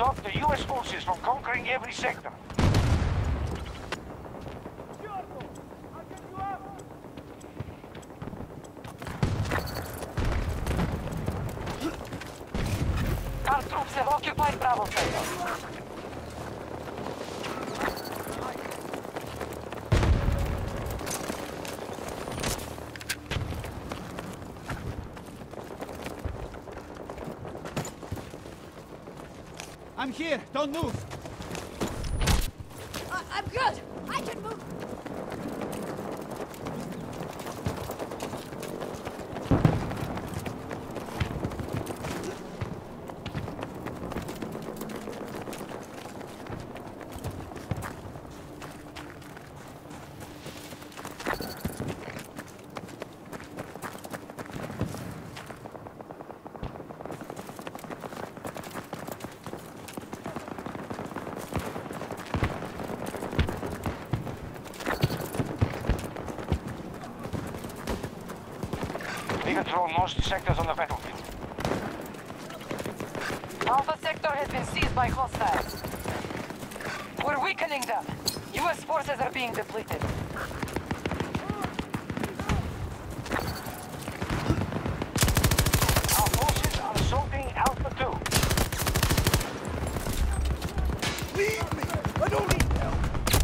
stop the US forces from conquering every sector. Our troops have occupied Bravo sector. I'm here. Don't move. I'm good. I can move. We control most sectors on the battlefield. Alpha sector has been seized by hostiles. We're weakening them. US forces are being depleted. Our forces are assaulting Alpha 2. Leave me! I don't need help!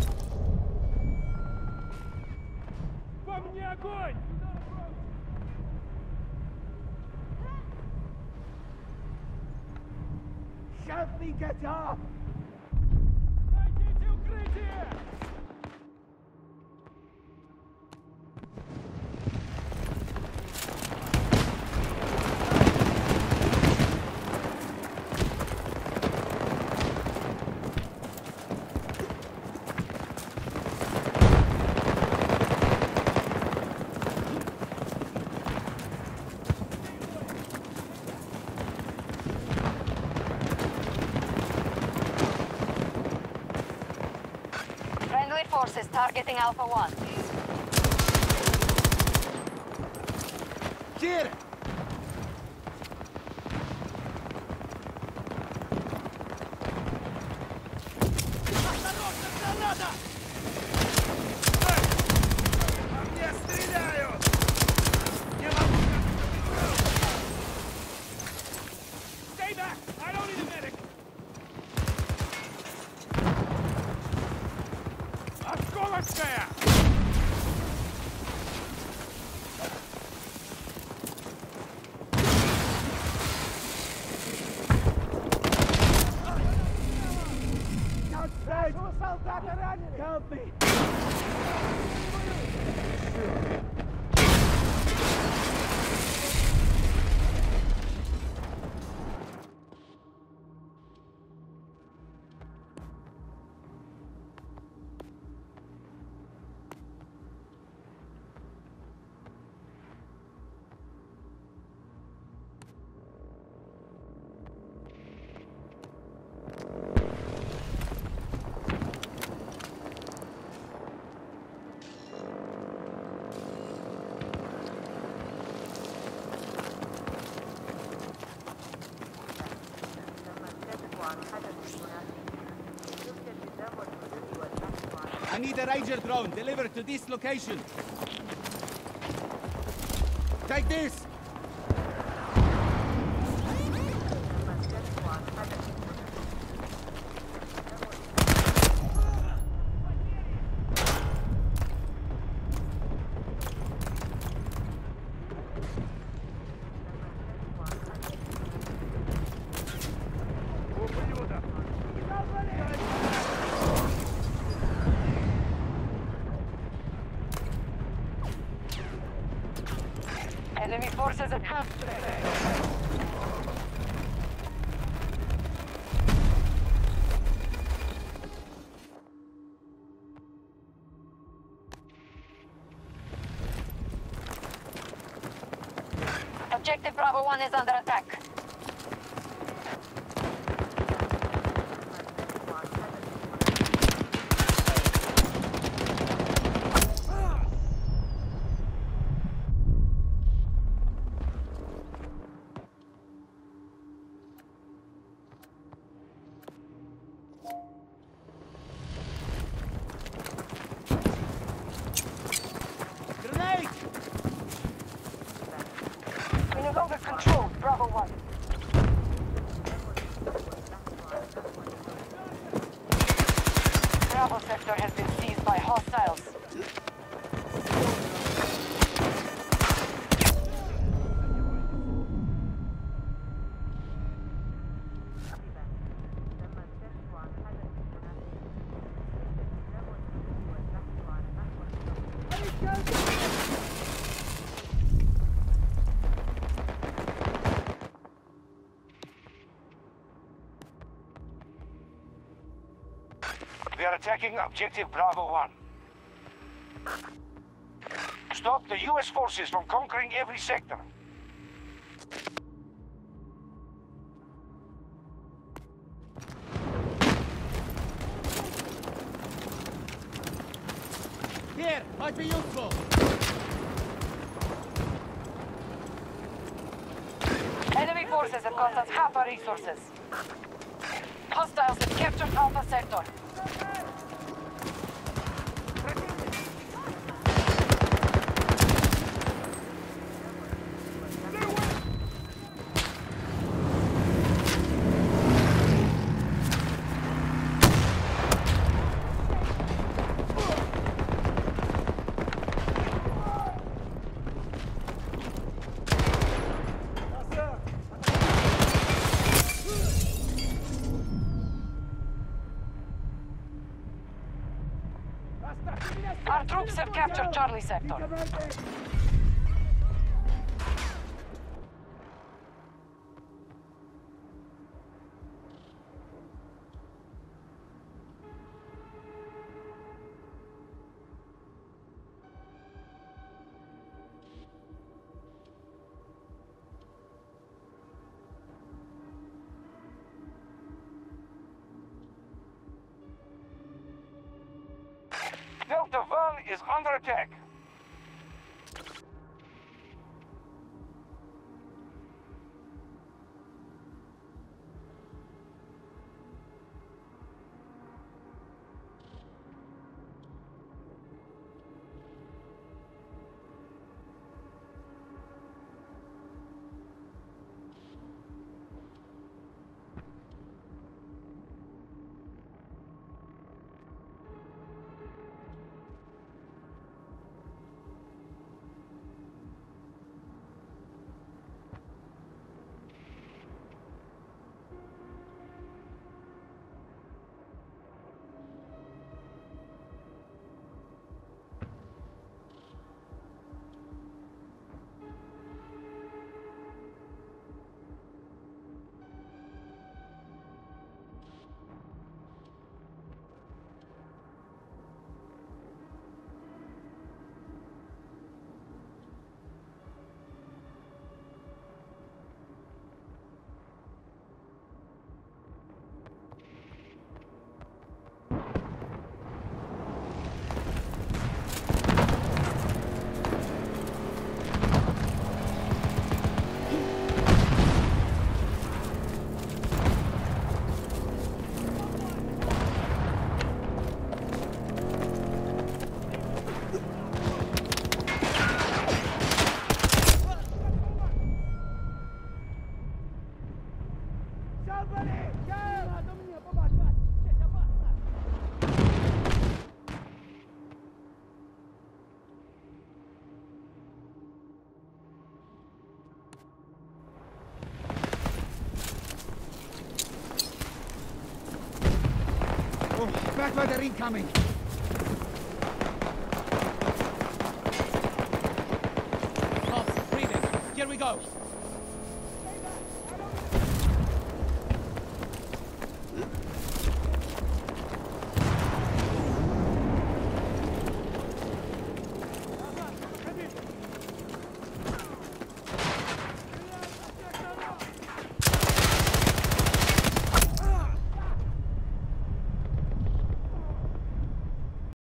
По мне огонь! Help me get up! Найдите укрытие! Friendly forces targeting Alpha 1. Here! Осторожно, граната! По мне стреляют! Не могу! Stay back! I don't need a medic! Осколочная! Нашего солдата ранили! Help me! I need a Ranger drone delivered to this location. Take this! Enemy forces at half. Objective Bravo 1 is under attack. Bravo sector has been seized by hostiles. They are attacking objective Bravo 1. Stop the US forces from conquering every sector. Here, might be useful. Enemy forces have cost us half our resources. Hostiles have captured Alpha sector. Our troops have captured Charlie sector. Delta 1 is under attack. Backfighter incoming! Cops, breathing. Here we go!